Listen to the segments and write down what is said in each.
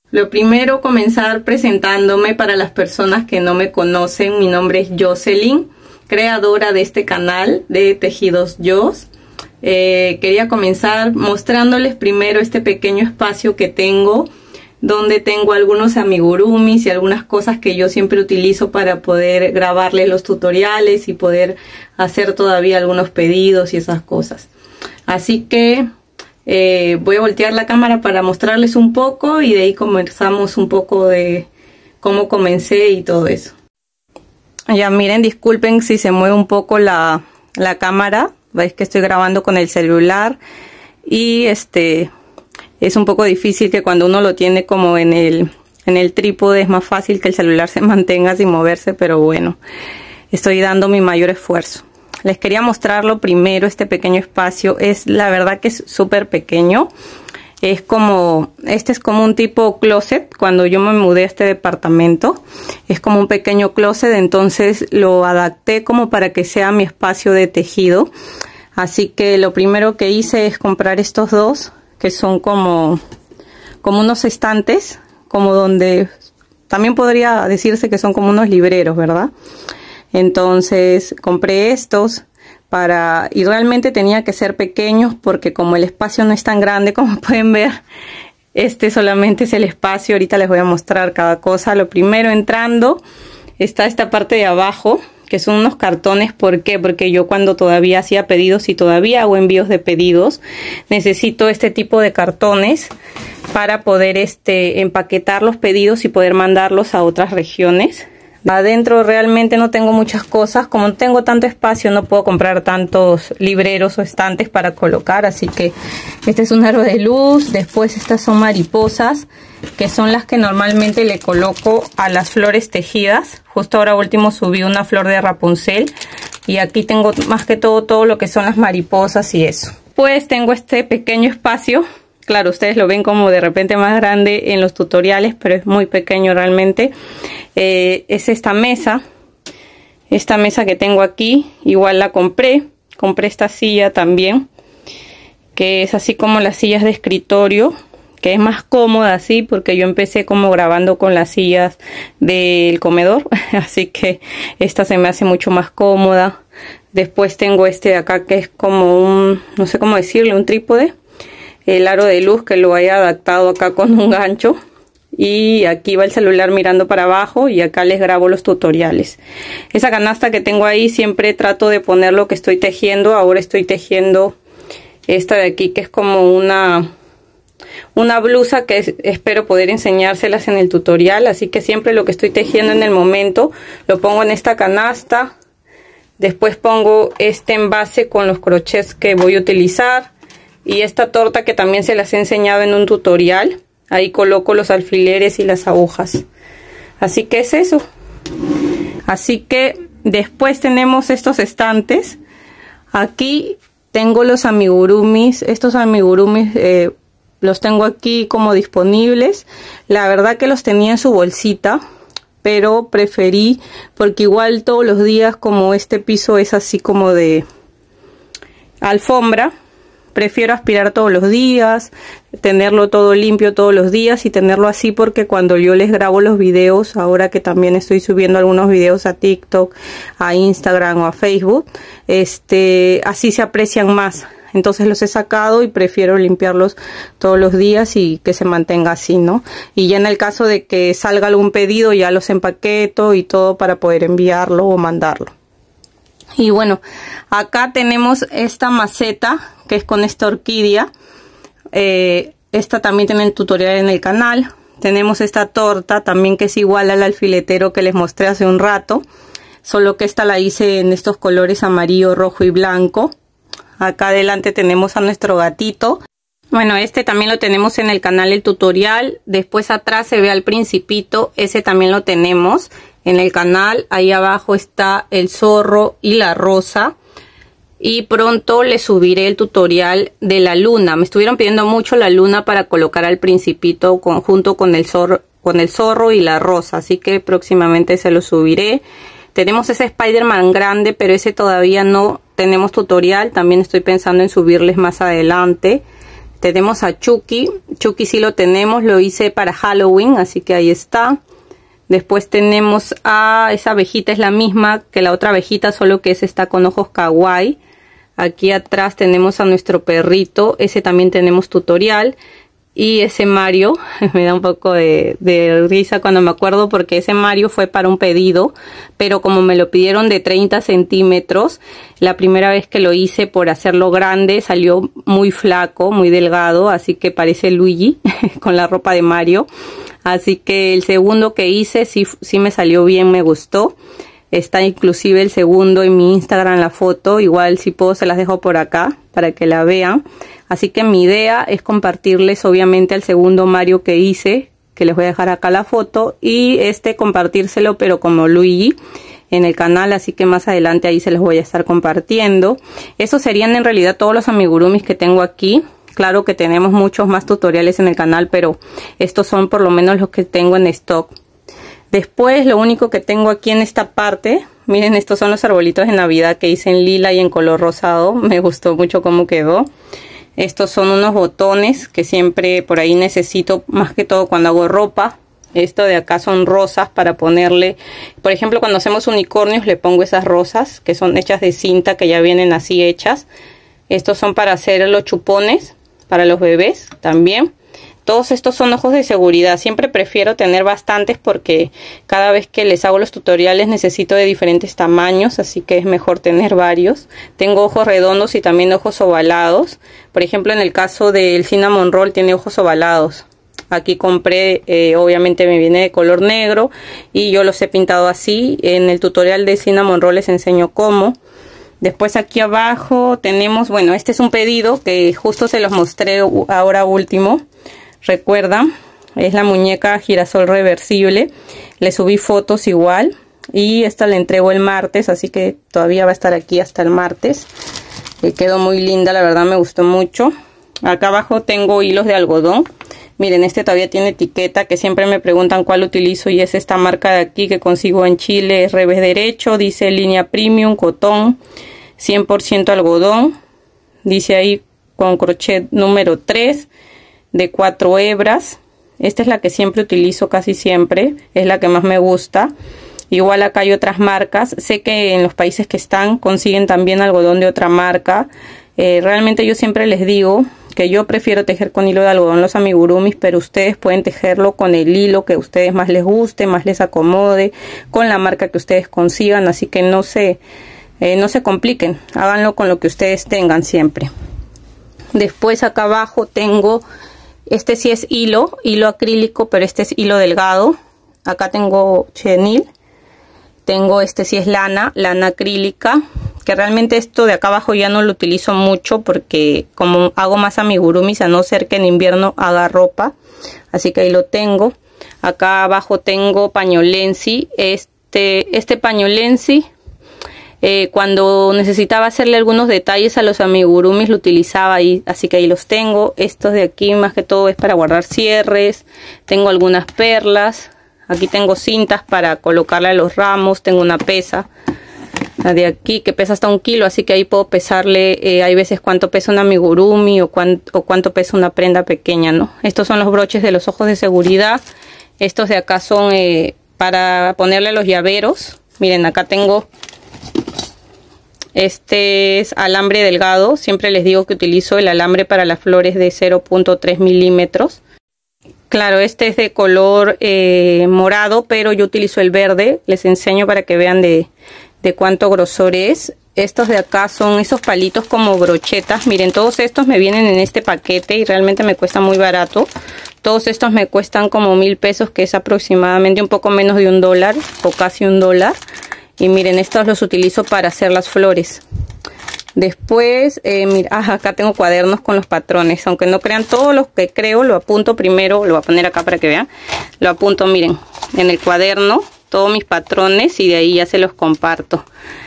Lo primero, comenzar presentándome para las personas que no me conocen. Mi nombre es Jocelyn, creadora de este canal de Tejidos Jos. Quería comenzar mostrándoles primero este pequeño espacio que tengo, donde tengo algunos amigurumis y algunas cosas que yo siempre utilizo para poder grabarles los tutoriales y poder hacer todavía algunos pedidos y esas cosas. Así que voy a voltear la cámara para mostrarles un poco y de ahí conversamos un poco de cómo comencé y todo eso. Ya miren, disculpen si se mueve un poco la cámara. Veis que estoy grabando con el celular y es un poco difícil que cuando uno lo tiene como en el trípode es más fácil que el celular se mantenga sin moverse, pero bueno, estoy dando mi mayor esfuerzo. Les quería mostrarlo primero, este pequeño espacio. La verdad que es súper pequeño. Es como un tipo closet. Cuando yo me mudé a este departamento, es como un pequeño closet, entonces lo adapté como para que sea mi espacio de tejido. Así que lo primero que hice es comprar estos dos, que son como unos estantes, como donde también podría decirse que son como unos libreros, ¿verdad? Entonces compré estos y realmente tenía que ser pequeños porque como el espacio no es tan grande como pueden ver, solamente es el espacio. Ahorita les voy a mostrar cada cosa. Lo primero, entrando, está esta parte de abajo, que son unos cartones. ¿Por qué? Porque yo cuando todavía hacía pedidos y todavía hago envíos de pedidos, necesito este tipo de cartones para poder empaquetar los pedidos y poder mandarlos a otras regiones. Adentro realmente no tengo muchas cosas. Como no tengo tanto espacio, no puedo comprar tantos libreros o estantes para colocar. Así que este es un aro de luz. Después estas son mariposas, que son las que normalmente le coloco a las flores tejidas. Justo ahora último subí una flor de Rapunzel. Y aquí tengo más que todo lo que son las mariposas y eso. Pues tengo este pequeño espacio. Claro, ustedes lo ven como de repente más grande en los tutoriales, pero es muy pequeño realmente. Es esta mesa que tengo aquí, igual la compré esta silla también, que es así como las sillas de escritorio, que es más cómoda así, porque yo empecé como grabando con las sillas del comedor, así que esta se me hace mucho más cómoda. Después tengo de acá, que es como no sé cómo decirle, un trípode. El aro de luz, que lo he adaptado acá con un gancho, y aquí va el celular mirando para abajo y acá les grabo los tutoriales. Esa canasta que tengo ahí siempre trato de poner lo que estoy tejiendo. Ahora estoy tejiendo esta de aquí, que es como una blusa que espero poder enseñárselas en el tutorial, así que siempre lo que estoy tejiendo en el momento lo pongo en esta canasta. Después pongo este envase con los crochets que voy a utilizar. Y esta torta que también se las he enseñado en un tutorial. Ahí coloco los alfileres y las agujas. Así que es eso. Así que después tenemos estos estantes. Aquí tengo los amigurumis. Estos amigurumis los tengo aquí como disponibles. La verdad que los tenía en su bolsita, pero preferí, porque igual todos los días, como este piso es así como de alfombra, prefiero aspirar todos los días, tenerlo todo limpio todos los días y tenerlo así, porque cuando yo les grabo los videos, ahora que también estoy subiendo algunos videos a TikTok, a Instagram o a Facebook, así se aprecian más. Entonces los he sacado y prefiero limpiarlos todos los días y que se mantenga así, ¿no? Y ya en el caso de que salga algún pedido, ya los empaqueto y todo para poder enviarlo o mandarlo. Y bueno, acá tenemos esta maceta, que es con esta orquídea. Esta también tiene el tutorial en el canal. Tenemos esta torta también, que es igual al alfiletero que les mostré hace un rato, solo que esta la hice en estos colores amarillo, rojo y blanco. Acá adelante tenemos a nuestro gatito. Bueno, también lo tenemos en el canal, el tutorial. Después atrás se ve al principito, ese también lo tenemos en el canal. Ahí abajo está el zorro y la rosa. Y pronto les subiré el tutorial de la luna. Me estuvieron pidiendo mucho la luna para colocar al principito junto con el zorro y la rosa. Así que próximamente se lo subiré. Tenemos ese Spider-Man grande, pero ese todavía no tenemos tutorial. También estoy pensando en subirles más adelante. Tenemos a Chucky. Chucky sí lo tenemos, lo hice para Halloween, así que ahí está. Después tenemos a esa abejita, es la misma que la otra abejita, solo que esa está con ojos kawaii. Aquí atrás tenemos a nuestro perrito, ese también tenemos tutorial. Y ese Mario, me da un poco de risa cuando me acuerdo porque ese Mario fue para un pedido, pero como me lo pidieron de 30 centímetros, la primera vez que lo hice por hacerlo grande salió muy flaco, muy delgado, así que parece Luigi con la ropa de Mario. Así que el segundo que hice sí me salió bien, me gustó. Está inclusive el segundo en mi Instagram, la foto, igual si puedo se las dejo por acá para que la vean. Así que mi idea es compartirles obviamente el segundo Mario que hice, que les voy a dejar acá la foto, y compartírselo pero como Luigi en el canal, así que más adelante ahí se los voy a estar compartiendo. Esos serían en realidad todos los amigurumis que tengo aquí. Claro que tenemos muchos más tutoriales en el canal, pero estos son por lo menos los que tengo en stock. Después lo único que tengo aquí en esta parte, miren, estos son los arbolitos de Navidad que hice en lila y en color rosado. Me gustó mucho cómo quedó. Estos son unos botones que siempre por ahí necesito, más que todo cuando hago ropa. Esto de acá son rosas para ponerle, por ejemplo, cuando hacemos unicornios le pongo esas rosas que son hechas de cinta, que ya vienen así hechas. Estos son para hacer los chupones para los bebés también. Todos estos son ojos de seguridad. Siempre prefiero tener bastantes porque cada vez que les hago los tutoriales necesito de diferentes tamaños, así que es mejor tener varios. Tengo ojos redondos y también ojos ovalados. Por ejemplo, en el caso del Cinnamon Roll tiene ojos ovalados. Aquí compré, obviamente me viene de color negro y yo los he pintado así. En el tutorial de Cinnamon Roll les enseño cómo. Después aquí abajo tenemos, bueno, este es un pedido que justo se los mostré ahora último. Recuerdan, es la muñeca girasol reversible. Le subí fotos igual y esta la entrego el martes, así que todavía va a estar aquí hasta el martes. Quedó muy linda, la verdad me gustó mucho. Acá abajo tengo hilos de algodón. Miren, este todavía tiene etiqueta, que siempre me preguntan cuál utilizo, y es esta marca de aquí que consigo en Chile, es revés derecho, dice línea premium, cotón, 100% algodón, dice ahí con crochet número 3 de 4 hebras. Esta es la que siempre utilizo, casi siempre, es la que más me gusta. Igual acá hay otras marcas, sé que en los países que están consiguen también algodón de otra marca. Realmente yo siempre les digo que yo prefiero tejer con hilo de algodón los amigurumis, pero ustedes pueden tejerlo con el hilo que a ustedes más les guste, más les acomode, con la marca que ustedes consigan, así que no se compliquen, háganlo con lo que ustedes tengan siempre. Después acá abajo tengo, este sí es hilo acrílico, pero este es hilo delgado. Acá tengo chenil, tengo este sí es lana acrílica, que realmente esto de acá abajo ya no lo utilizo mucho porque como hago más amigurumis, a no ser que en invierno haga ropa, así que ahí lo tengo. Acá abajo tengo pañolensi, este pañolensi, cuando necesitaba hacerle algunos detalles a los amigurumis lo utilizaba ahí, así que ahí los tengo. Estos de aquí más que todo es para guardar cierres, tengo algunas perlas, aquí tengo cintas para colocarle a los ramos, tengo una pesa. La de aquí que pesa hasta 1 kilo, así que ahí puedo pesarle, hay veces cuánto pesa un amigurumi o cuánto pesa una prenda pequeña, ¿no? Estos son los broches de los ojos de seguridad. Estos de acá son para ponerle los llaveros. Miren, acá tengo, este es alambre delgado. Siempre les digo que utilizo el alambre para las flores de 0.3 milímetros. Claro, este es de color morado, pero yo utilizo el verde. Les enseño para que vean de cuánto grosor es. Estos de acá son esos palitos como brochetas. Miren, todos estos me vienen en este paquete y realmente me cuesta muy barato. Todos estos me cuestan como 1000 pesos, que es aproximadamente un poco menos de $1 o casi $1. Y miren, estos los utilizo para hacer las flores. Después, mira, acá tengo cuadernos con los patrones. Aunque no crean todo lo que creo, lo apunto primero. Lo voy a poner acá para que vean. Lo apunto, miren, en el cuaderno, todos mis patrones, y de ahí ya se los comparto.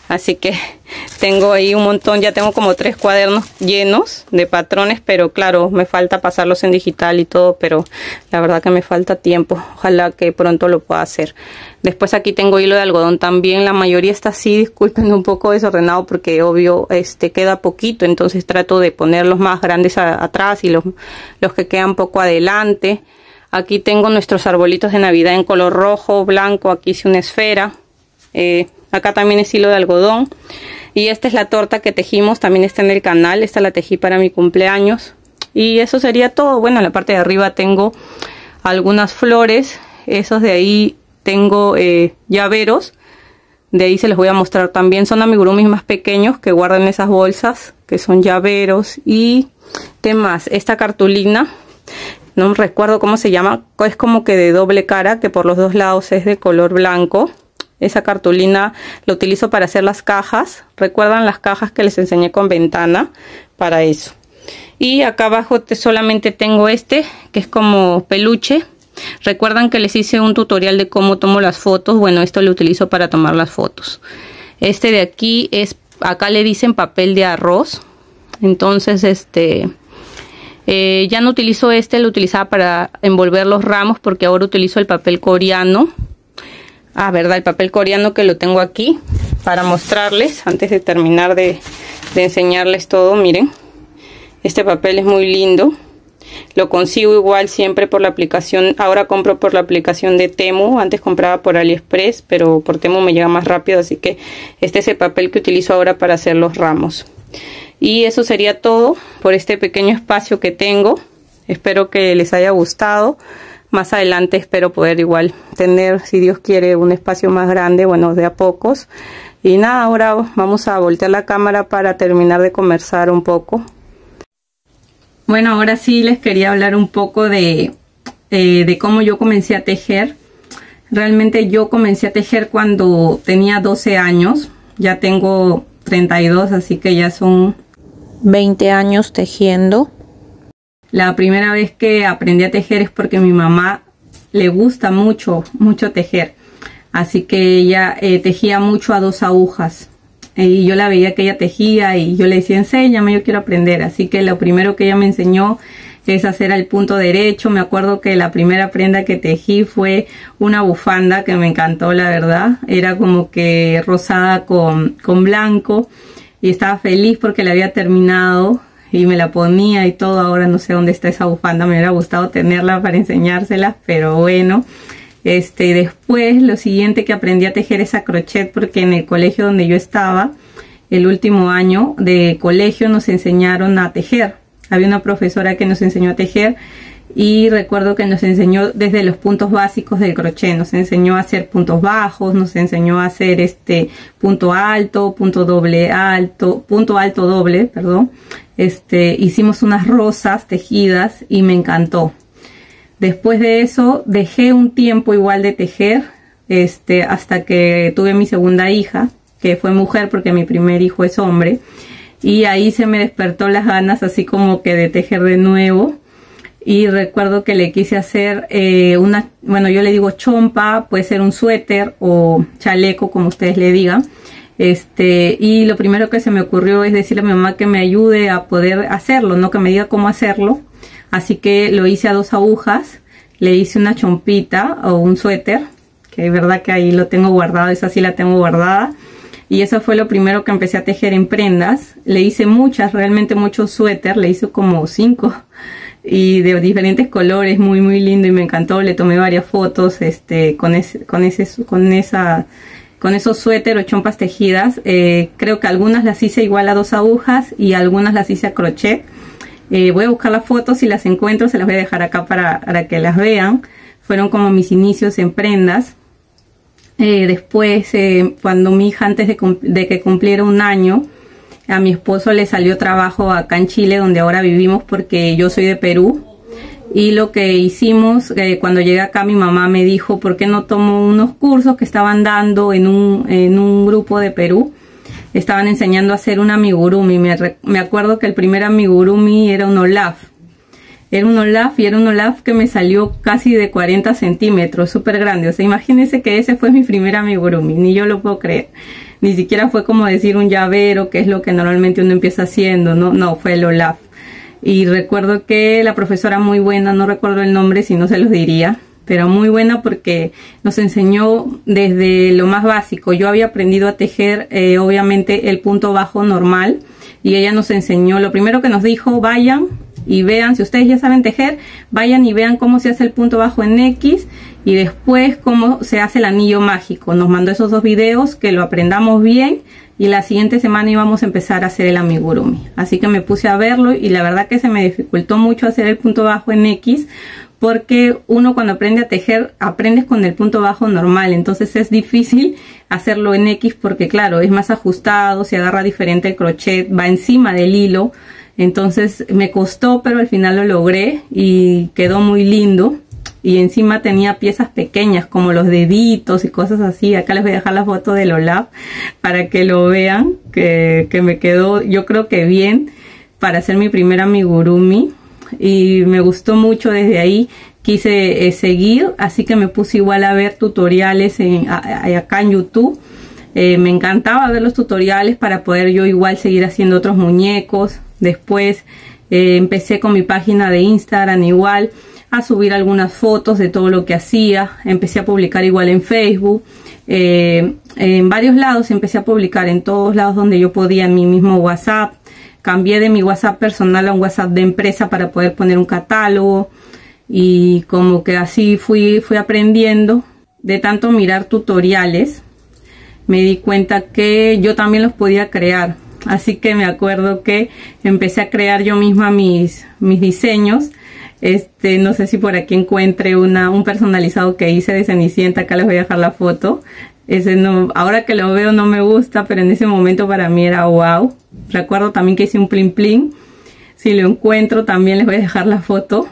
Así que tengo ahí un montón, ya tengo como 3 cuadernos llenos de patrones, pero claro, me falta pasarlos en digital y todo, pero la verdad que me falta tiempo. Ojalá que pronto lo pueda hacer. Después aquí tengo hilo de algodón también, la mayoría está así, disculpen, un poco desordenado porque obvio queda poquito, entonces trato de poner los más grandes atrás y los que quedan poco adelante. Aquí tengo nuestros arbolitos de Navidad en color rojo, blanco, aquí hice una esfera. Acá también es hilo de algodón. Y esta es la torta que tejimos, también está en el canal. Esta la tejí para mi cumpleaños. Y eso sería todo. Bueno, en la parte de arriba tengo algunas flores. Esos de ahí tengo llaveros. De ahí se los voy a mostrar también. Son amigurumis más pequeños que guardan esas bolsas, que son llaveros. Y ¿qué más? Esta cartulina, no recuerdo cómo se llama. Es como que de doble cara, que por los dos lados es de color blanco. Esa cartulina la utilizo para hacer las cajas. ¿Recuerdan las cajas que les enseñé con ventana? Para eso. Y acá abajo solamente tengo que es como peluche. ¿Recuerdan que les hice un tutorial de cómo tomo las fotos? Bueno, esto lo utilizo para tomar las fotos. Este de aquí acá le dicen papel de arroz. Entonces ya no utilizo lo utilizaba para envolver los ramos porque ahora utilizo el papel coreano. ¿Verdad? El papel coreano que lo tengo aquí para mostrarles antes de terminar de enseñarles todo. Miren, este papel es muy lindo. Lo consigo igual siempre por la aplicación. Ahora compro por la aplicación de Temu. Antes compraba por AliExpress, pero por Temu me llega más rápido. Así que este es el papel que utilizo ahora para hacer los ramos. Y eso sería todo por este pequeño espacio que tengo. Espero que les haya gustado. Más adelante espero poder igual tener, si Dios quiere, un espacio más grande, bueno, de a pocos. Y nada, ahora vamos a voltear la cámara para terminar de conversar un poco. Bueno, ahora sí les quería hablar un poco de cómo yo comencé a tejer. Realmente yo comencé a tejer cuando tenía 12 años. Ya tengo 32, así que ya son 20 años tejiendo. La primera vez que aprendí a tejer es porque a mi mamá le gusta mucho tejer. Así que ella tejía mucho a 2 agujas. Y yo la veía que ella tejía y yo le decía, enséñame, yo quiero aprender. Así que lo primero que ella me enseñó es hacer el punto derecho. Me acuerdo que la primera prenda que tejí fue una bufanda que me encantó, la verdad. Era como que rosada con blanco. Y estaba feliz porque la había terminado. Y me la ponía y todo. Ahora no sé dónde está esa bufanda. Me hubiera gustado tenerla para enseñársela, pero bueno. Después lo siguiente que aprendí a tejer es a crochet, porque en el colegio donde yo estaba, el último año de colegio nos enseñaron a tejer. Había una profesora que nos enseñó a tejer y recuerdo que nos enseñó desde los puntos básicos del crochet. Nos enseñó a hacer puntos bajos, nos enseñó a hacer punto alto, punto alto doble, perdón. Hicimos unas rosas tejidas y me encantó. Después de eso dejé un tiempo igual de tejer, hasta que tuve mi segunda hija, que fue mujer porque mi primer hijo es hombre. Y ahí se me despertó las ganas así como que de tejer de nuevo. Y recuerdo que le quise hacer bueno, yo le digo chompa, puede ser un suéter o chaleco, como ustedes le digan. Y lo primero que se me ocurrió es decirle a mi mamá que me ayude a poder hacerlo, no que me diga cómo hacerlo. Así que lo hice a 2 agujas, le hice una chompita o un suéter, que es verdad que ahí lo tengo guardado, esa sí la tengo guardada. Y eso fue lo primero que empecé a tejer en prendas. Le hice realmente muchos suéter, le hice como 5 y de diferentes colores, muy muy lindo y me encantó. Le tomé varias fotos con esos suéter o chompas tejidas. Creo que algunas las hice igual a 2 agujas y algunas las hice a crochet. Voy a buscar las fotos, si las encuentro se las voy a dejar acá para que las vean. Fueron como mis inicios en prendas. Después, cuando mi hija, antes de que cumpliera 1 año, a mi esposo le salió trabajo acá en Chile, donde ahora vivimos, porque yo soy de Perú. Y lo que hicimos, cuando llegué acá, mi mamá me dijo, ¿por qué no tomo unos cursos que estaban dando en un grupo de Perú? Estaban enseñando a hacer un amigurumi. Me acuerdo que el primer amigurumi era un Olaf. Era un Olaf y era un Olaf que me salió casi de 40 centímetros, súper grande. O sea, imagínense que ese fue mi primer amigurumi, ni yo lo puedo creer. ni siquiera fue como decir un llavero, que es lo que normalmente uno empieza haciendo, no, fue el Olaf. Y recuerdo que la profesora muy buena, no recuerdo el nombre, si no se los diría, pero muy buena porque nos enseñó desde lo más básico. Yo había aprendido a tejer obviamente el punto bajo normal, y ella nos enseñó, lo primero que nos dijo, vayan y vean, si ustedes ya saben tejer, vayan y vean cómo se hace el punto bajo en X y después cómo se hace el anillo mágico. Nos mandó esos 2 videos, que lo aprendamos bien, y la siguiente semana íbamos a empezar a hacer el amigurumi. Así que me puse a verlo y la verdad que se me dificultó mucho hacer el punto bajo en X, porque uno cuando aprende a tejer, aprendes con el punto bajo normal, entonces es difícil hacerlo en X porque claro, es más ajustado, se agarra diferente el crochet, va encima del hilo, entonces me costó, pero al final lo logré y quedó muy lindo. Y encima tenía piezas pequeñas como los deditos y cosas así. Acá les voy a dejar la foto del Olaf para que lo vean, que me quedó, yo creo que bien, para hacer mi primer amigurumi. Y me gustó mucho, desde ahí quise seguir, así que me puse igual a ver tutoriales acá en YouTube. Me encantaba ver los tutoriales para poder yo igual seguir haciendo otros muñecos. Después empecé con mi página de Instagram igual a subir algunas fotos de todo lo que hacía. Empecé a publicar igual en Facebook, en varios lados empecé a publicar, en todos lados donde yo podía, en mi mismo WhatsApp. Cambié de mi WhatsApp personal a un WhatsApp de empresa para poder poner un catálogo, y como que así fui aprendiendo. De tanto mirar tutoriales me di cuenta que yo también los podía crear, así que me acuerdo que empecé a crear yo misma mis diseños. No sé si por aquí encuentre un personalizado que hice de Cenicienta. Acá les voy a dejar la foto. Ese no, ahora que lo veo no me gusta, pero en ese momento para mí era wow. Recuerdo también que hice un plin plin. Si lo encuentro también les voy a dejar la foto.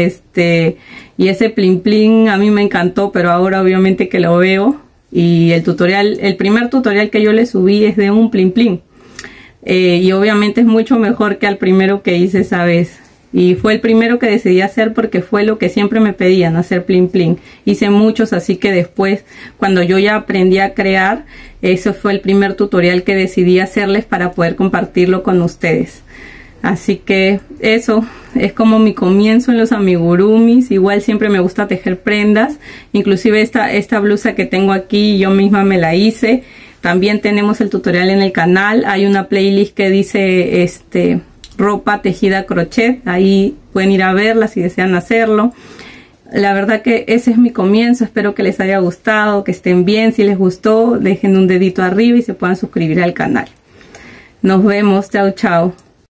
Y ese plin plin a mí me encantó, pero ahora obviamente que lo veo. Y el tutorial, el primer tutorial que yo le subí es de un plin plin. Y obviamente es mucho mejor que al primero que hice esa vez. Y fue el primero que decidí hacer porque fue lo que siempre me pedían, hacer plin plin. Hice muchos, así que después, cuando yo ya aprendí a crear, eso fue el primer tutorial que decidí hacerles para poder compartirlo con ustedes. Así que eso es como mi comienzo en los amigurumis. Igual siempre me gusta tejer prendas. Inclusive esta blusa que tengo aquí yo misma me la hice. También tenemos el tutorial en el canal. Hay una playlist que dice ropa tejida a crochet. Ahí pueden ir a verla si desean hacerlo. La verdad que ese es mi comienzo. Espero que les haya gustado, que estén bien. Si les gustó, dejen un dedito arriba y se puedan suscribir al canal. Nos vemos. Chao, chao.